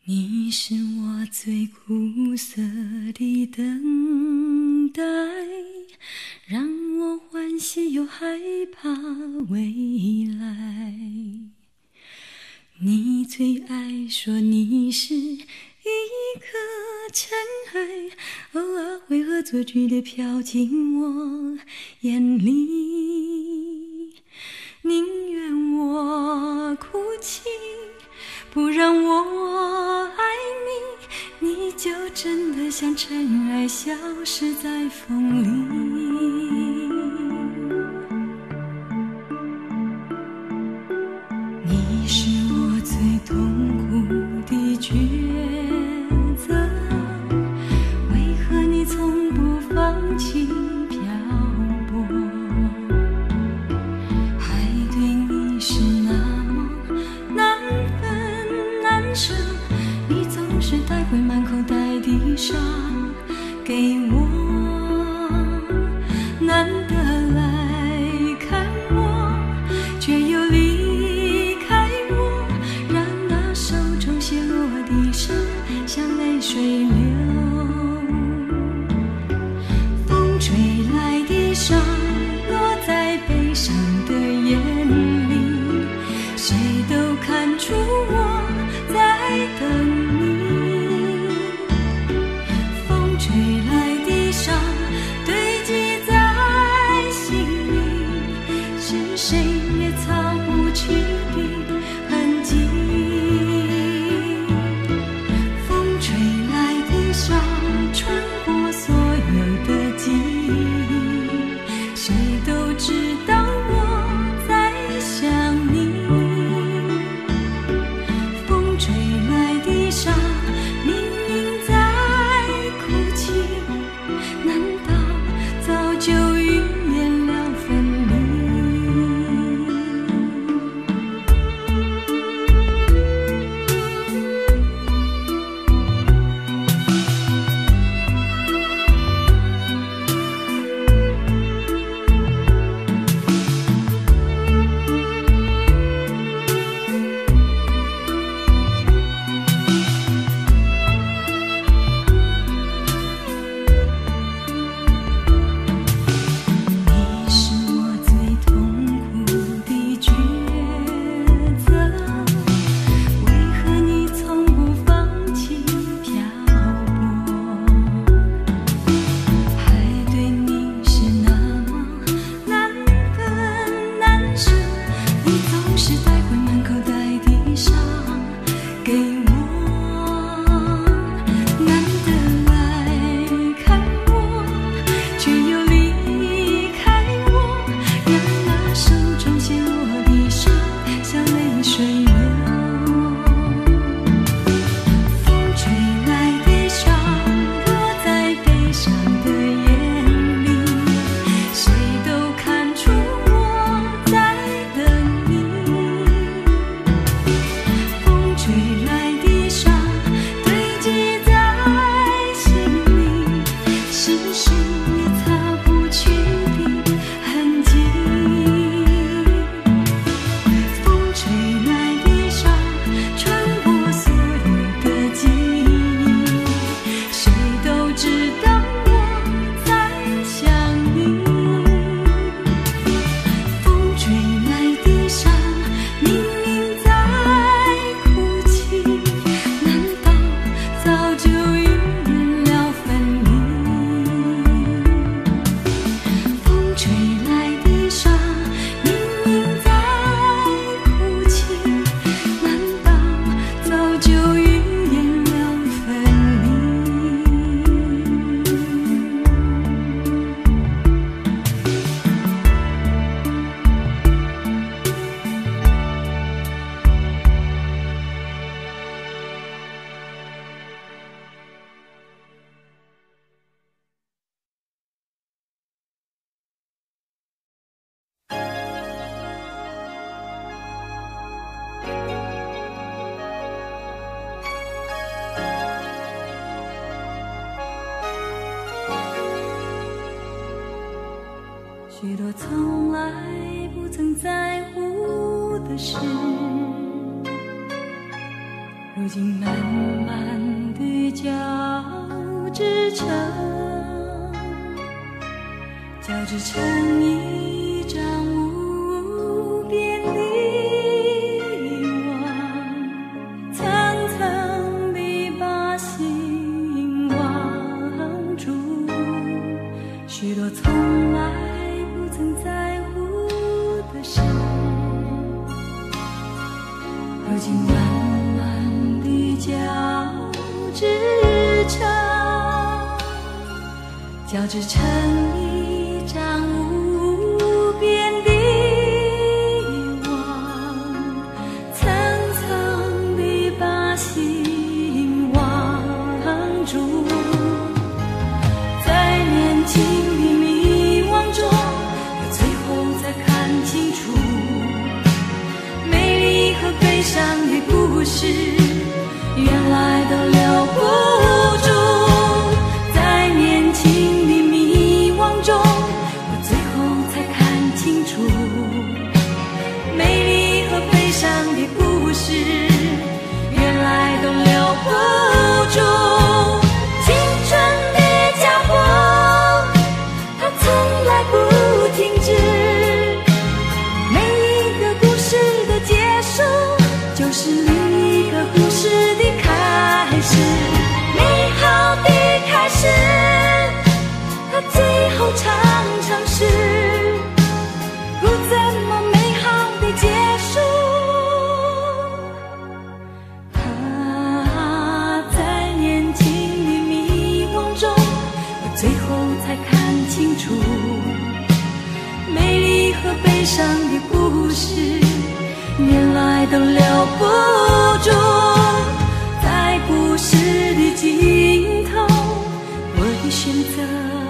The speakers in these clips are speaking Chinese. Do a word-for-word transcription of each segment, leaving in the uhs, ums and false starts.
你是我最苦涩的等待，让我欢喜又害怕未来。你最爱说你是一颗尘埃，偶尔会恶作剧地飘进我眼里，宁愿我哭泣，不让我爱你，你就真的像尘埃消失在风里。你是我最痛苦的抉择，为何你从不放弃漂泊？爱对你是那么难分难舍，你总是带回满口袋的伤给我，难得来看我，却又离开我，让那手中写落的伤像泪水流。风吹来的沙落在悲伤的眼里，谁都看出我在等你。风吹来的沙堆积在心里，是谁也擦不去的痕迹。风吹来的沙穿过所有的记忆，谁都知道我在想你。风吹来的沙明明在哭泣，难道早就预言了分离？你是我最痛苦的抉择，为何你从不放弃漂泊？爱对你是那么难分难舍，你总是带回满口袋的伤给我，难得来看我，却又离开我，让那手中写落的伤像泪水流。风吹来的沙落在悲伤的眼里，谁都看出我在等你。风吹来的沙堆积在心里，是谁也擦不去的痕迹。风吹来的沙穿过所有的记忆，谁都知道我在想你。风吹来的沙明明在哭泣，难道早就预言了分离？风吹来的沙明明在哭泣，难道早就预言了分离？许多从来不曾在乎的事， 如今慢慢地交织成，交织成一张无边的网，层层地把心网住，许多从来不曾在乎的事，如今慢慢地交织成，交织成一张无边的网，层层地把心网住，在年轻的迷惘中，最后才看清楚美丽和悲伤的故事，原来都留不住。在年轻的迷惘中，我最后才看清楚美丽和悲伤的故事，原来都留不住。青春的脚步，它从来不停止，每一个故事的结束，就是另一个故事的开始，美好的开始，它最后常常是不怎么美好的结束。啊，在年轻的迷惘中，我最后才看清楚美丽和悲伤的故事，原来都留不住。在故事的尽头，我的选择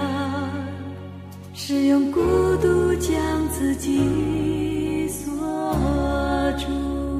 是用孤独将自己锁住。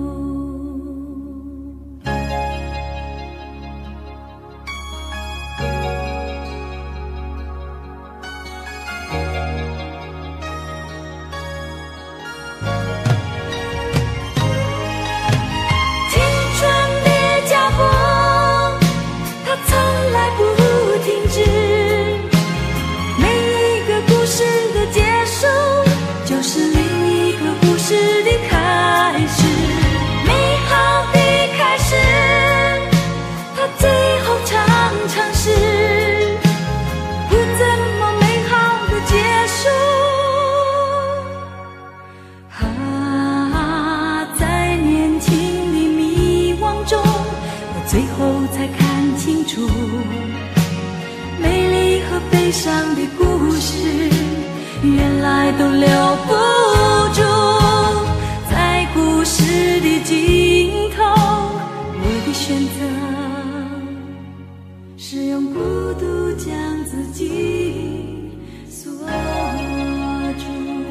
最后才看清楚美丽和悲伤的故事，原来都留不住。在故事的尽头，我的选择是用孤独将自己锁住。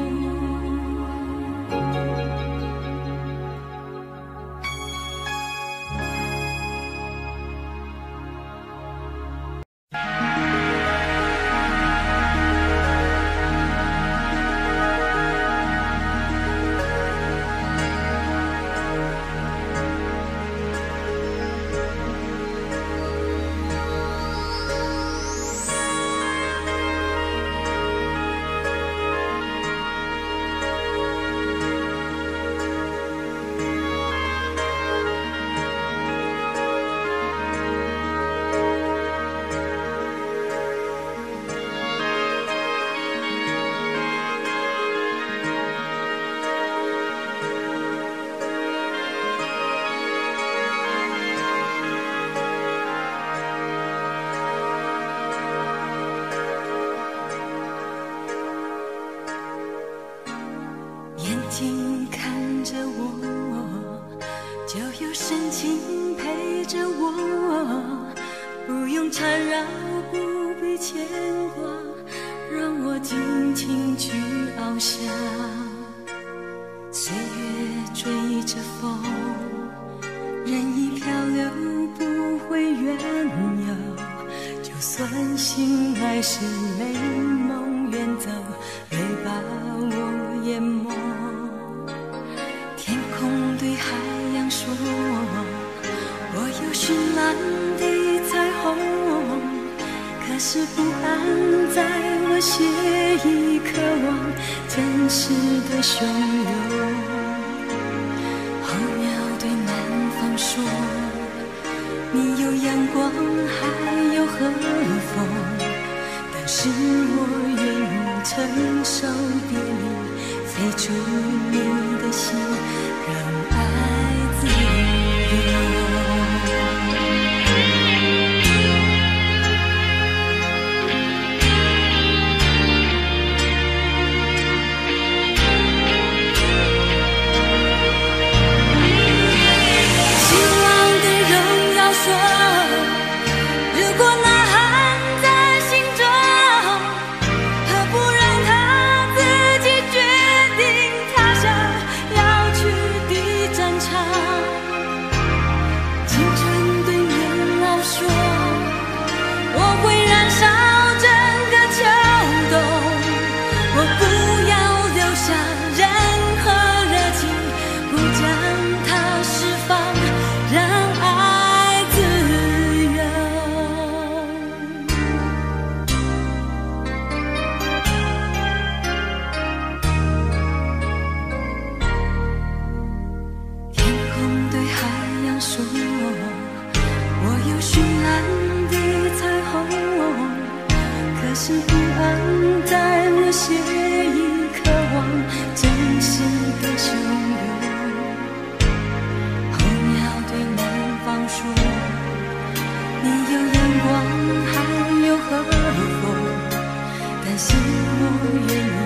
缠绕，不必牵挂，让我尽情去翱翔。岁月追着风，任意漂流，不会远游。就算心还是美梦远走，别把我淹没。天空对海洋说，我蓝的彩虹，可是不安在我血液渴望真实的汹涌。候鸟对南方说，你有阳光还有和风，但是我愿意承受别离，飞出你的心，让爱自由。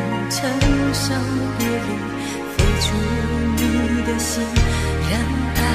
承受别离，飞出你的心，让爱